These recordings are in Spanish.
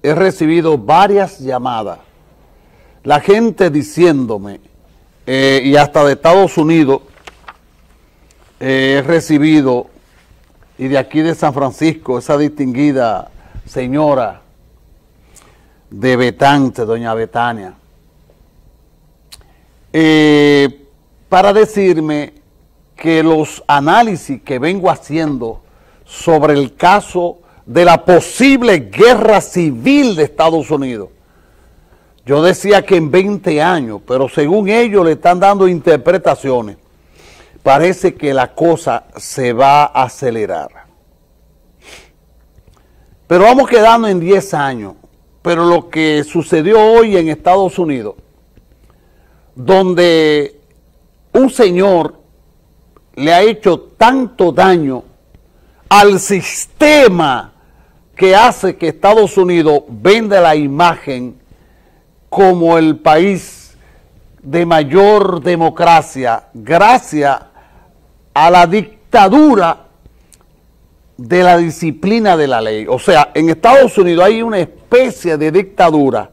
he recibido varias llamadas, la gente diciéndome, y hasta de Estados Unidos he recibido, y de aquí de San Francisco, esa distinguida señora de Betante, doña Betania, para decirme que los análisis que vengo haciendo sobre el caso de la posible guerra civil de Estados Unidos, yo decía que en 20 años, pero según ellos le están dando interpretaciones, parece que la cosa se va a acelerar. Pero vamos quedando en 10 años. Pero lo que sucedió hoy en Estados Unidos, donde un señor le ha hecho tanto daño al sistema que hace que Estados Unidos venda la imagen como el país de mayor democracia, gracias a la dictadura de la disciplina de la ley. O sea, en Estados Unidos hay una especie de dictadura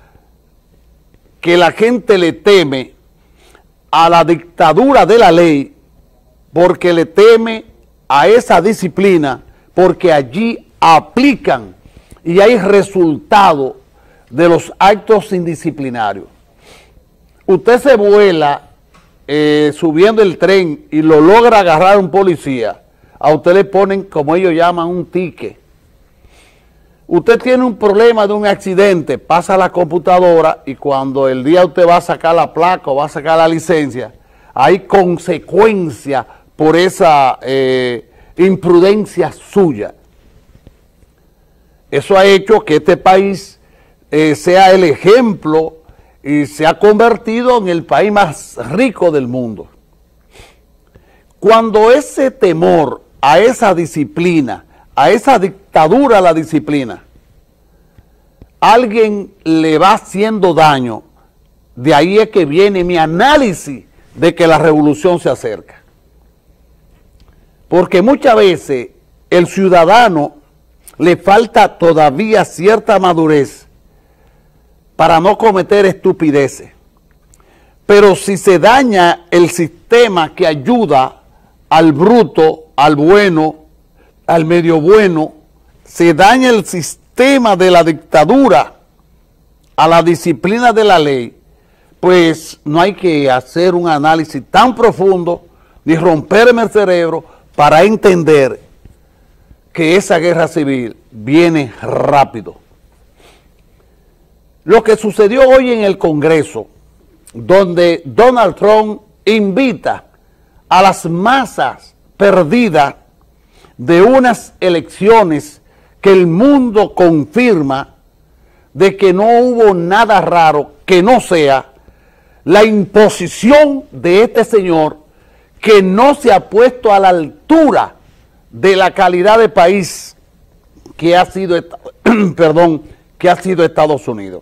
que la gente le teme a la dictadura de la ley porque le teme a esa disciplina, porque allí aplican y hay resultados de los actos indisciplinarios. Usted se vuela subiendo el tren y lo logra agarrar un policía, a usted le ponen, como ellos llaman, un ticket. Usted tiene un problema de un accidente, pasa a la computadora y cuando el día usted va a sacar la placa o va a sacar la licencia, hay consecuencias por esa imprudencia suya. Eso ha hecho que este país sea el ejemplo y se ha convertido en el país más rico del mundo. Cuando ese temor a esa disciplina, a esa dictadura a la disciplina, alguien le va haciendo daño, de ahí es que viene mi análisis de que la revolución se acerca. Porque muchas veces el ciudadano le falta todavía cierta madurez para no cometer estupideces. Pero si se daña el sistema que ayuda al bruto, al bueno, al medio bueno, se daña el sistema de la dictadura a la disciplina de la ley, pues no hay que hacer un análisis tan profundo ni romperme el cerebro para entender que esa guerra civil viene rápido. Lo que sucedió hoy en el Congreso, donde Donald Trump invita a las masas perdidas de unas elecciones que el mundo confirma de que no hubo nada raro que no sea la imposición de este señor que no se ha puesto a la altura de la calidad de país que ha sido, que ha sido Estados Unidos.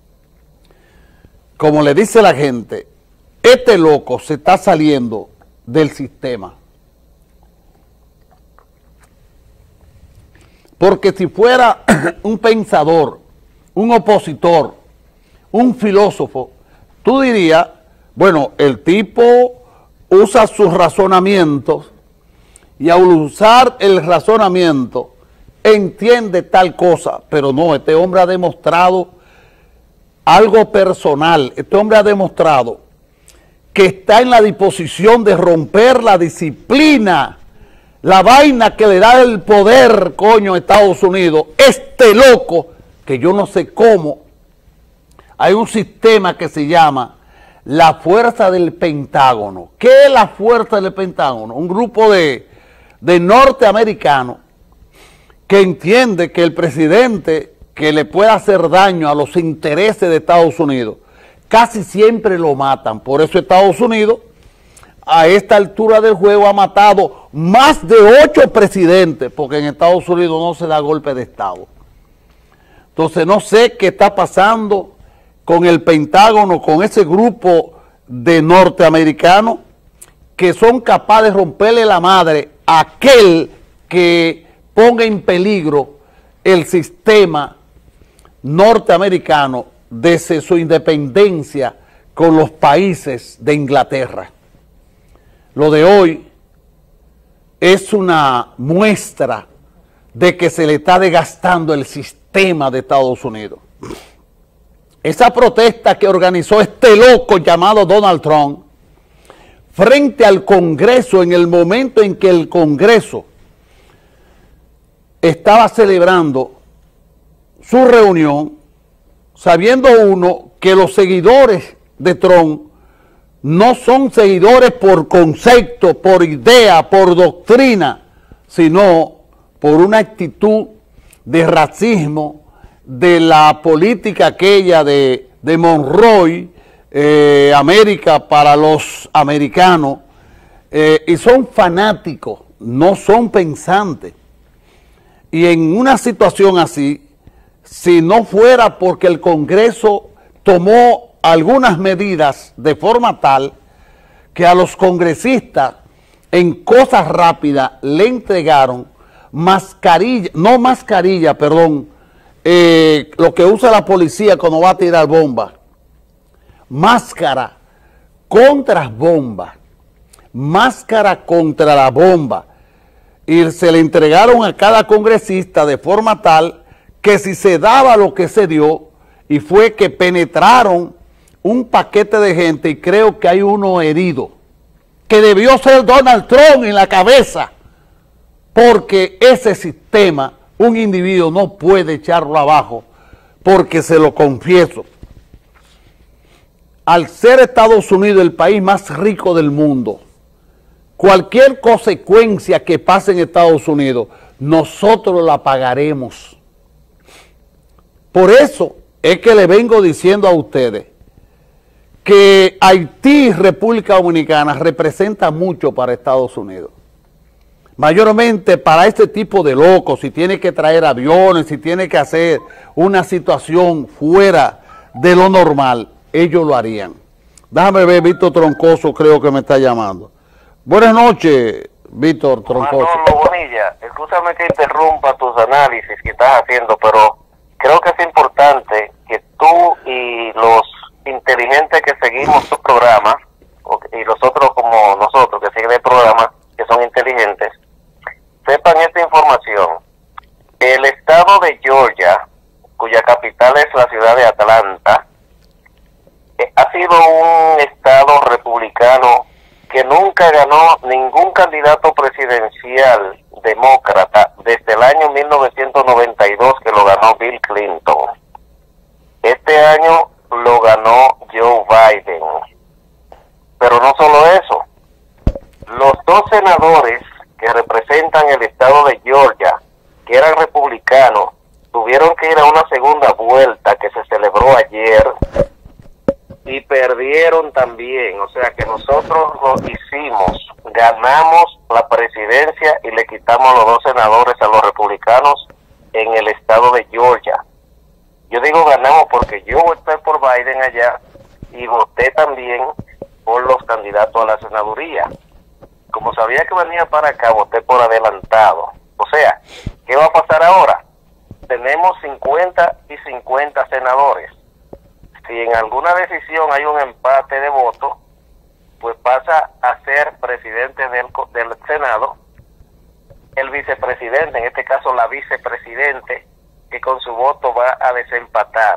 Como le dice la gente, este loco se está saliendo del sistema. Porque si fuera un pensador, un opositor, un filósofo, tú dirías, bueno, el tipo usa sus razonamientos y al usar el razonamiento entiende tal cosa, pero no, este hombre ha demostrado algo personal, este hombre ha demostrado que está en la disposición de romper la disciplina, la vaina que le da el poder, coño, a Estados Unidos. Este loco, que yo no sé cómo, hay un sistema que se llama la Fuerza del Pentágono. ¿Qué es la Fuerza del Pentágono? Un grupo de norteamericanos que entiende que el presidente que le pueda hacer daño a los intereses de Estados Unidos, casi siempre lo matan. Por eso Estados Unidos, a esta altura del juego, ha matado más de 8 presidentes, porque en Estados Unidos no se da golpe de Estado. Entonces no sé qué está pasando con el Pentágono, con ese grupo de norteamericanos que son capaces de romperle la madre a aquel que ponga en peligro el sistema norteamericano desde su independencia con los países de Inglaterra. Lo de hoy es una muestra de que se le está desgastando el sistema de Estados Unidos. Esa protesta que organizó este loco llamado Donald Trump frente al Congreso en el momento en que el Congreso estaba celebrando su reunión, sabiendo uno que los seguidores de Trump no son seguidores por concepto, por idea, por doctrina, sino por una actitud de racismo, de la política aquella de Monroe, América para los americanos, y son fanáticos, no son pensantes. Y en una situación así, si no fuera porque el Congreso tomó algunas medidas de forma tal que a los congresistas en cosas rápidas le entregaron mascarilla, no mascarilla, perdón, lo que usa la policía cuando va a tirar bombas, máscara contra bombas, máscara contra la bomba, y se le entregaron a cada congresista de forma tal que si se daba lo que se dio, y fue que penetraron un paquete de gente, y creo que hay uno herido, que debió ser Donald Trump en la cabeza, porque ese sistema, un individuo no puede echarlo abajo, porque se lo confieso, al ser Estados Unidos el país más rico del mundo, cualquier consecuencia que pase en Estados Unidos, nosotros la pagaremos. Por eso es que le vengo diciendo a ustedes que Haití y República Dominicana representa mucho para Estados Unidos. Mayormente para este tipo de locos, si tiene que traer aviones, si tiene que hacer una situación fuera de lo normal, ellos lo harían. Déjame ver, Víctor Troncoso creo que me está llamando. Buenas noches, Víctor Troncoso. Manolo Bonilla, escúchame que interrumpa tus análisis que estás haciendo, pero creo que es importante que tú y los inteligentes que seguimos tu programa, y los otros como nosotros que siguen el programa, que son inteligentes, sepan esta información. El estado de Georgia, cuya capital es la ciudad de Atlanta, ha sido un estado republicano que nunca ganó ningún candidato presidencial demócrata desde el año 1992 que lo ganó Bill Clinton. Este año lo ganó Joe Biden. Pero no solo eso, los dos senadores que representan el estado de Georgia, que eran republicanos, tuvieron que ir a una segunda vuelta que se celebró ayer y perdieron también. O sea que nosotros lo hicimos, ganamos la presidencia y le quitamos los dos senadores a los republicanos en el estado de Georgia. Yo digo ganamos porque yo voté por Biden allá y voté también por los candidatos a la senaduría. Como sabía que venía para acá, voté por adelantado. O sea, ¿qué va a pasar ahora? Tenemos 50 y 50 senadores. Si en alguna decisión hay un empate de votos, pues pasa a ser presidente del Senado, el vicepresidente, en este caso la vicepresidente, que con su voto va a desempatar.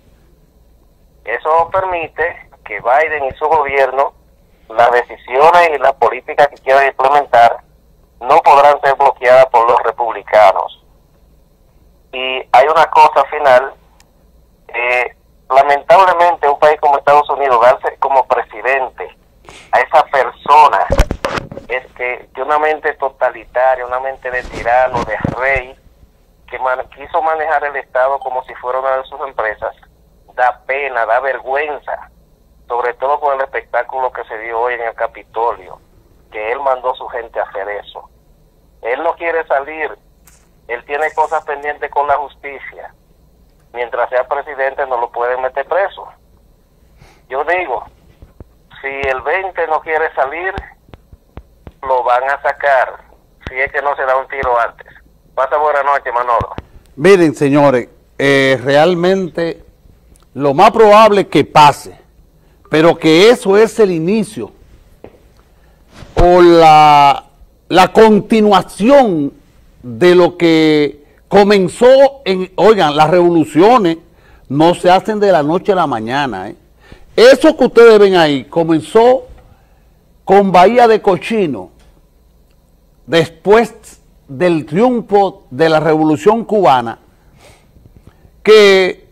Eso permite que Biden y su gobierno, las decisiones y las políticas que quieran implementar, no podrán ser bloqueadas por los republicanos. Y hay una cosa final, lamentablemente un país como Estados Unidos, darse como presidente a esa persona, es que una mente totalitaria, una mente de tirano, de rey, que quiso manejar el Estado como si fuera una de sus empresas, da pena, da vergüenza, sobre todo con el espectáculo que se dio hoy en el Capitolio, que él mandó a su gente a hacer eso. Él no quiere salir, él tiene cosas pendientes con la justicia. Mientras sea presidente no lo pueden meter preso. Yo digo, si el 20 no quiere salir, lo van a sacar, si es que no se da un tiro antes. Pasa buena noche, Manolo. Miren, señores, realmente lo más probable que pase, pero que eso es el inicio o la continuación de lo que comenzó oigan, las revoluciones no se hacen de la noche a la mañana. Eso que ustedes ven ahí comenzó con Bahía de Cochino, después del triunfo de la Revolución Cubana, que